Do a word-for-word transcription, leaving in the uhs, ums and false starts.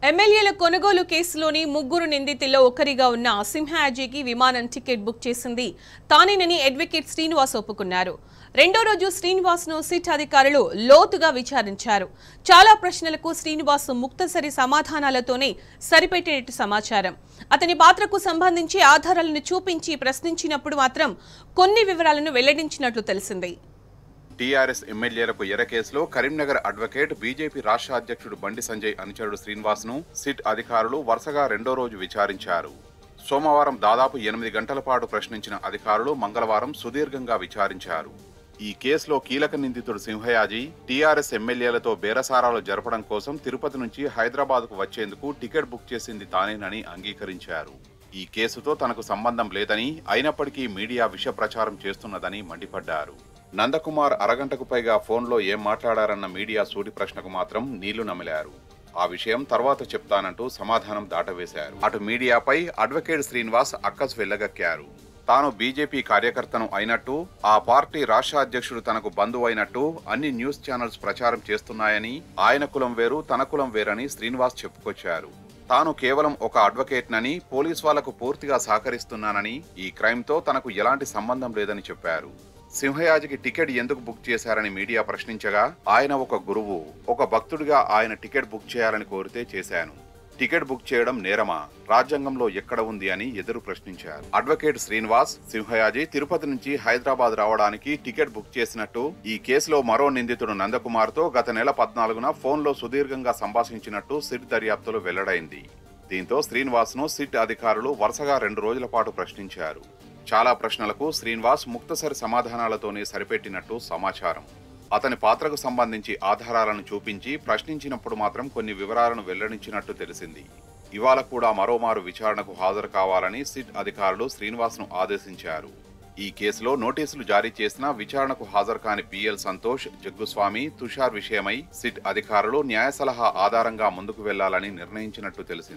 ఎమ్మెల్యేల కొనుగోలు కేసులోని ముగ్గురు నిందితుల్లో ఒకరిగా ఉన్న సింహాజీకి విమానం టికెట్ బుక్ చేసింది తానేనని అడ్వకేట్ శ్రీనివాస్ ఒప్పుకున్నారు. రెండో రోజు శ్రీనివాస్ ను సిట్ అధికారులు లోతుగా విచారించారు. చాలా ప్రశ్నలకు శ్రీనివాస్ ముక్తసరి సమాధానాలతోనే సరిపెట్టినట్టు సమాచారం. అతని పాత్రకు సంబంధించి ఆధారాలను చూపించి ప్రశ్నించినప్పుడు మాత్రం కొన్ని వివరాలను వెల్లడించినట్లు తెలిసింది. టీఆర్ఎస్ ఎమ్మెల్యేలకు ఎర కేసులో కరీంనగర్ అడ్వకేట్ బీజేపీ రాష్ట్ర అధ్యక్షుడు బండి సంజయ్ అనుచరుడు శ్రీనివాస్ ను సిట్ అధికారులు వరుసగా రెండో రోజు విచారించారు. సోమవారం దాదాపు ఎనిమిది గంటల పాటు ప్రశ్నించిన అధికారులు మంగళవారం సుదీర్ఘంగా విచారించారు. ఈ కేసులో కీలక నిందితుడు సింహయాజీ టీఆర్ఎస్ ఎమ్మెల్యేలతో బేరసారాలు జరపడం కోసం తిరుపతి నుంచి హైదరాబాద్ కు వచ్చేందుకు టికెట్ బుక్ చేసింది తానేనని అంగీకరించారు. ఈ కేసుతో తనకు సంబంధం లేదని, అయినప్పటికీ మీడియా విష ప్రచారం చేస్తున్నదని మండిపడ్డారు. నందకుమార్ అరగంటకు పైగా ఫోన్లో ఏం మాట్లాడారన్న మీడియా సూటి ప్రశ్నకు మాత్రం నీళ్లు నమిలారు. ఆ విషయం తర్వాత చెప్తానంటూ సమాధానం దాటవేశారు. అటు మీడియాపై అడ్వకేట్ శ్రీనివాస్ అక్కసు వెళ్లగక్కారు. తాను బీజేపీ కార్యకర్తను అయినట్టు, ఆ పార్టీ రాష్ట్ర అధ్యక్షుడు తనకు బంధువు అయినట్టు అన్ని న్యూస్ ఛానల్స్ ప్రచారం చేస్తున్నాయని, ఆయన కులం వేరు తన కులం వేరని శ్రీనివాస్ చెప్పుకొచ్చారు. తాను కేవలం ఒక అడ్వకేట్ నని, పోలీస్ వాళ్లకు పూర్తిగా సహకరిస్తున్నానని, ఈ క్రైమ్ తో తనకు ఎలాంటి సంబంధం లేదని చెప్పారు. సింహయాజికి టికెట్ ఎందుకు బుక్ చేశారని మీడియా ప్రశ్నించగా, ఆయన ఒక గురువు, ఒక భక్తుడిగా ఆయన టికెట్ బుక్ చేయాలని కోరితే చేశాను. టికెట్ బుక్ చేయడం నేరమా, రాజ్యాంగంలో ఎక్కడ ఉంది అని ఎదురు ప్రశ్నించారు. అడ్వకేట్ శ్రీనివాస్ సింహయాజీ తిరుపతి నుంచి హైదరాబాద్ రావడానికి టికెట్ బుక్ చేసినట్టు, ఈ కేసులో మరో నిందితుడు నందకుమార్ తో గత నెల పద్నాలుగున ఫోన్లో సుదీర్ఘంగా సంభాషించినట్టు సిట్ దర్యాప్తులో వెల్లడైంది. దీంతో శ్రీనివాస్ ను సిట్ అధికారులు వరుసగా రెండు రోజుల పాటు ప్రశ్నించారు. చాలా ప్రశ్నలకు శ్రీనివాస్ ముక్తసరి సమాధానాలతోనే సరిపెట్టినట్టు సమాచారం. అతని పాత్రకు సంబంధించి ఆధారాలను చూపించి ప్రశ్నించినప్పుడు మాత్రం కొన్ని వివరాలను వెల్లడించినట్టు తెలిసింది. ఇవాళ కూడా మరోమారు విచారణకు హాజరు కావాలని సిట్ అధికారులు శ్రీనివాస్ ను ఆదేశించారు. ఈ కేసులో నోటీసులు జారీ చేసిన విచారణకు హాజరు కాని పిఎల్ సంతోష్, జగ్గుస్వామి, తుషార్ విషయమై సిట్ అధికారులు న్యాయ సలహా ఆధారంగా ముందుకు వెళ్లాలని నిర్ణయించినట్టు తెలిసింది.